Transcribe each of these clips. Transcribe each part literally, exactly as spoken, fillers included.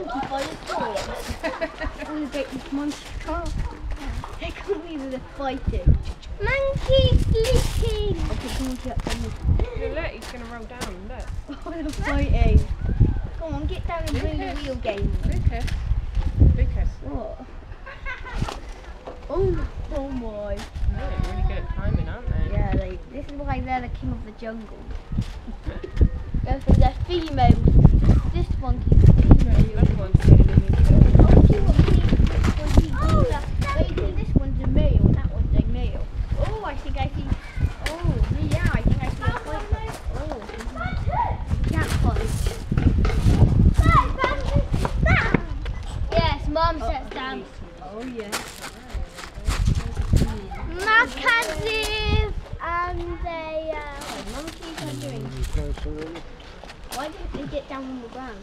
monkey by the claw. I'm gonna break this monkey's claw. They can't believe they're fighting. Monkey sleeping! I'll put the monkey up on the... Look, he's going to roll down, look. Oh, they're fighting. Come on, get down and play the real game. Lucas. Lucas. What? Oh, oh my. They're really good at climbing, aren't they? Yeah, they, this is why they're the king of the jungle. Go for their females. This monkey's female. That one's sitting in his middle. Oh, see what he, oh, wait, see, this one's a male, that one's a male. Oh, I think I see. Oh, yeah, I think I see a fight. Oh, cat fight. Yes, Mum sets down. Oh, yes. Macassive and they, uh, what monkeys are doing? Why didn't they get down on the ground?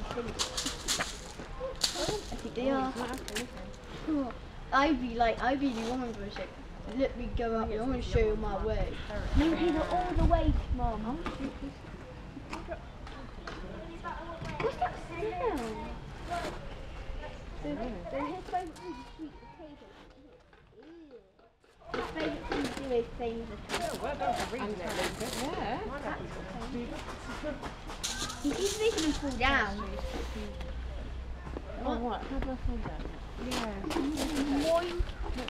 I think they are. Oh, I'd be like, I'd be the woman for a sec. Let me go up, I want to show you my way. Monkeys are all the way, Mum. What's that smell? So, so his favourite food is sweet potato. His favourite thing to do is playing the potato. Well done for reading it, Lucas. Yeah. He keeps making them fall down. Oh, what? How do I fall down? Yeah. Moink.